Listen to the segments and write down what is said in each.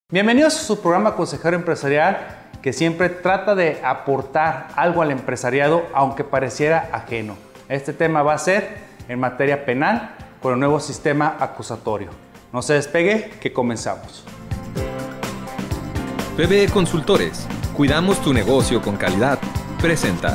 Bienvenidos a su programa Consejero Empresarial, que siempre trata de aportar algo al empresariado, aunque pareciera ajeno. Este tema va a ser en materia penal con el nuevo sistema acusatorio. No se despegue, que comenzamos. PBE Consultores, cuidamos tu negocio con calidad. Presenta.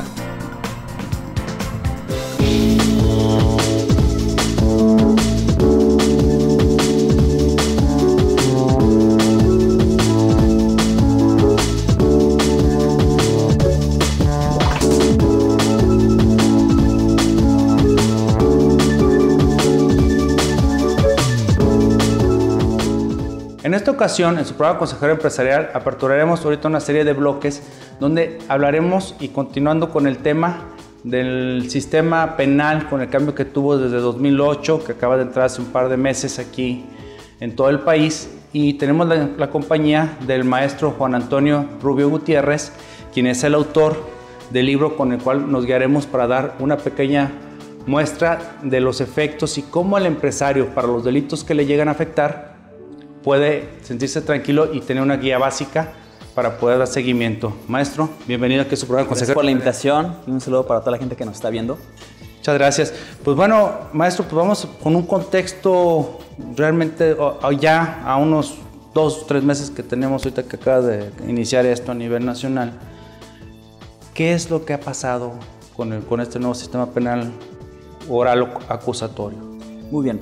En esta ocasión, en su programa Consejero Empresarial, aperturaremos ahorita una serie de bloques donde hablaremos y continuando con el tema del sistema penal con el cambio que tuvo desde 2008, que acaba de entrar hace un par de meses aquí en todo el país, y tenemos la compañía del maestro Juan Antonio Rubio Gutiérrez, quien es el autor del libro con el cual nos guiaremos para dar una pequeña muestra de los efectos y cómo el empresario, para los delitos que le llegan a afectar, puede sentirse tranquilo y tener una guía básica para poder dar seguimiento. Maestro, bienvenido aquí a su programa. Gracias por la invitación y un saludo para toda la gente que nos está viendo. Muchas gracias. Pues bueno, maestro, pues vamos con un contexto realmente ya a unos 2 o 3 meses que tenemos ahorita que acaba de iniciar esto a nivel nacional. ¿Qué es lo que ha pasado con este nuevo sistema penal oral acusatorio? Muy bien.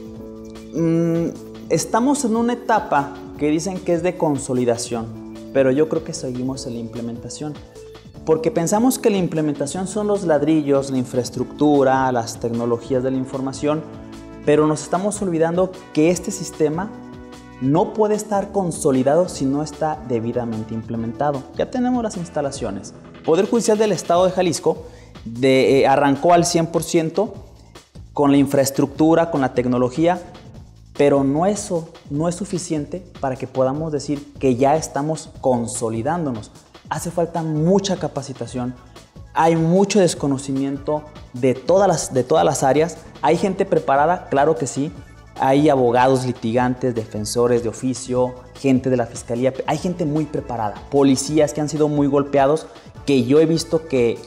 Estamos en una etapa que dicen que es de consolidación, pero yo creo que seguimos en la implementación. Porque pensamos que la implementación son los ladrillos, la infraestructura, las tecnologías de la información, pero nos estamos olvidando que este sistema no puede estar consolidado si no está debidamente implementado. Ya tenemos las instalaciones. Poder Judicial del Estado de Jalisco arrancó al 100% con la infraestructura, con la tecnología, pero eso no es suficiente para que podamos decir que ya estamos consolidándonos. Hace falta mucha capacitación, hay mucho desconocimiento de todas las áreas. Hay gente preparada, claro que sí. Hay abogados, litigantes, defensores de oficio, gente de la fiscalía. Hay gente muy preparada, policías que han sido muy golpeados, que yo he visto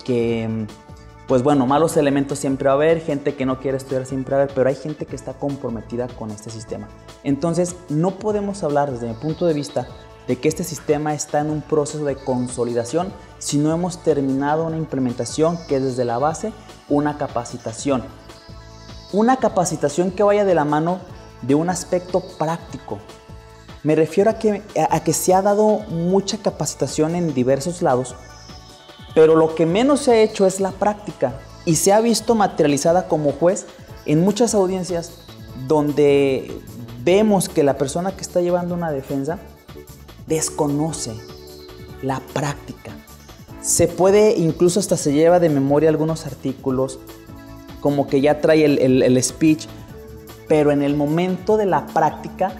pues bueno, malos elementos siempre va a haber, gente que no quiere estudiar siempre va a haber, pero hay gente que está comprometida con este sistema. Entonces, no podemos hablar desde mi punto de vista de que este sistema está en un proceso de consolidación si no hemos terminado una implementación que es desde la base una capacitación. Una capacitación que vaya de la mano de un aspecto práctico. Me refiero a que se ha dado mucha capacitación en diversos lados, pero lo que menos se ha hecho es la práctica y se ha visto materializada como juez en muchas audiencias donde vemos que la persona que está llevando una defensa desconoce la práctica. Se puede, incluso hasta se lleva de memoria algunos artículos, como que ya trae el speech, pero en el momento de la práctica,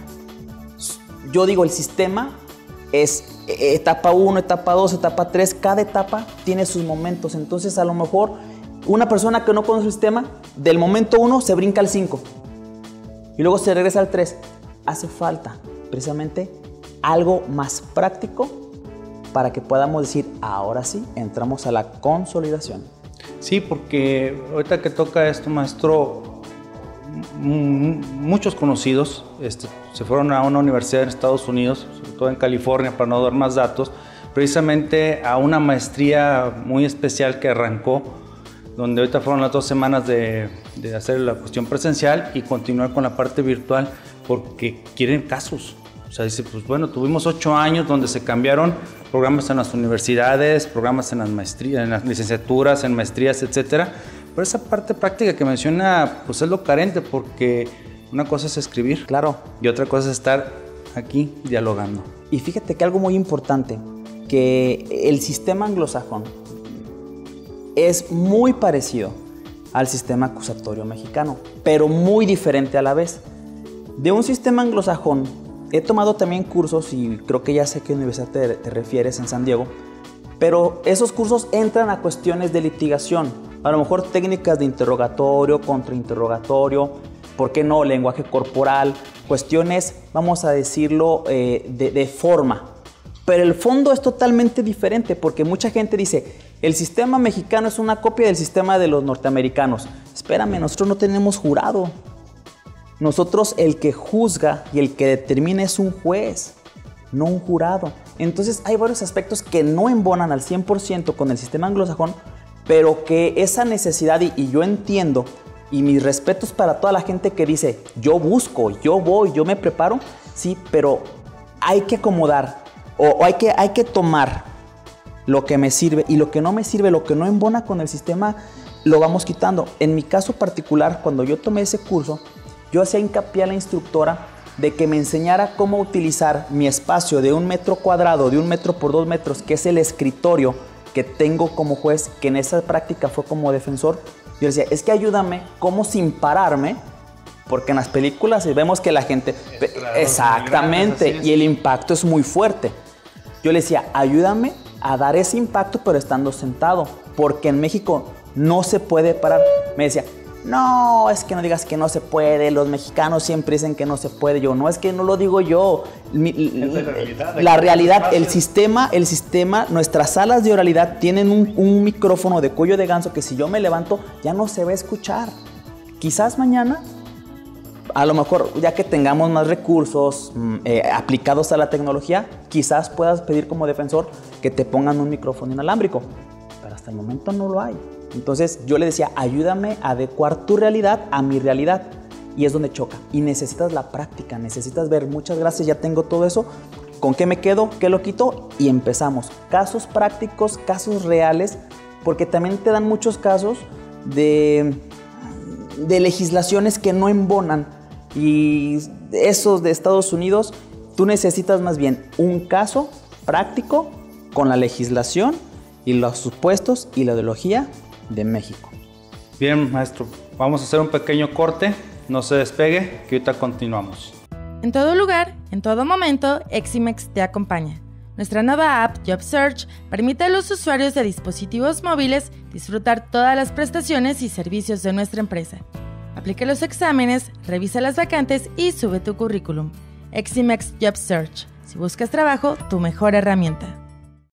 yo digo, el sistema es etapa 1, etapa 2, etapa 3, cada etapa tiene sus momentos. Entonces, a lo mejor una persona que no conoce el sistema, del momento 1 se brinca al 5 y luego se regresa al 3. Hace falta precisamente algo más práctico para que podamos decir, ahora sí, entramos a la consolidación. Sí, porque ahorita que toca esto, maestro, muchos conocidos se fueron a una universidad en Estados Unidos, sobre todo en California, para no dar más datos, precisamente a una maestría muy especial que arrancó, donde ahorita fueron las 2 semanas de hacer la cuestión presencial y continuar con la parte virtual, porque quieren casos. O sea, dice, pues bueno, tuvimos 8 años donde se cambiaron programas en las universidades, programas en las maestrías, en las licenciaturas, en maestrías, etcétera. Pero esa parte práctica que menciona, pues es lo carente, porque una cosa es escribir, claro, y otra cosa es estar aquí dialogando. Y fíjate que algo muy importante, que el sistema anglosajón es muy parecido al sistema acusatorio mexicano, pero muy diferente a la vez. De un sistema anglosajón, he tomado también cursos, y creo que ya sé a qué universidad te refieres, en San Diego, pero esos cursos entran a cuestiones de litigación. A lo mejor técnicas de interrogatorio, contrainterrogatorio, ¿por qué no? Lenguaje corporal, cuestiones, vamos a decirlo, de forma. Pero el fondo es totalmente diferente porque mucha gente dice, el sistema mexicano es una copia del sistema de los norteamericanos. Espérame, nosotros no tenemos jurado. Nosotros el que juzga y el que determina es un juez, no un jurado. Entonces hay varios aspectos que no embonan al 100% con el sistema anglosajón, pero que esa necesidad, y yo entiendo, y mis respetos para toda la gente que dice, yo busco, yo voy, yo me preparo, sí, pero hay que acomodar. O hay que tomar lo que me sirve y lo que no me sirve, lo que no embona con el sistema, lo vamos quitando. En mi caso particular, cuando yo tomé ese curso, yo hacía hincapié a la instructora de que me enseñara cómo utilizar mi espacio de 1 metro cuadrado, de 1 metro por 2 metros, que es el escritorio que tengo como juez, que en esa práctica fue como defensor. Yo decía, es que ayúdame cómo sin pararme, porque en las películas vemos que la gente... Exactamente, y el impacto es muy fuerte. Yo le decía, ayúdame a dar ese impacto, pero estando sentado, porque en México no se puede parar. Me decía, no, es que no digas que no se puede, los mexicanos siempre dicen que no se puede. Yo, no, es que no lo digo yo. La realidad, el sistema, nuestras salas de oralidad tienen un micrófono de cuello de ganso que si yo me levanto ya no se va a escuchar. Quizás mañana, a lo mejor ya que tengamos más recursos aplicados a la tecnología, quizás puedas pedir como defensor que te pongan un micrófono inalámbrico, pero hasta el momento no lo hay. Entonces yo le decía, ayúdame a adecuar tu realidad a mi realidad, y es donde choca. Y necesitas la práctica, necesitas ver, muchas gracias, ya tengo todo eso, ¿con qué me quedo? ¿Qué lo quito? Y empezamos. Casos prácticos, casos reales, porque también te dan muchos casos de legislaciones que no embonan, y esos de Estados Unidos, tú necesitas más bien un caso práctico con la legislación y los supuestos y la ideología de México. Bien, maestro, vamos a hacer un pequeño corte, no se despegue, que ahorita continuamos. En todo lugar, en todo momento, Eximex te acompaña. Nuestra nueva app JobSearch permite a los usuarios de dispositivos móviles disfrutar todas las prestaciones y servicios de nuestra empresa. Aplica los exámenes, revisa las vacantes y sube tu currículum. Eximex JobSearch. Si buscas trabajo, tu mejor herramienta.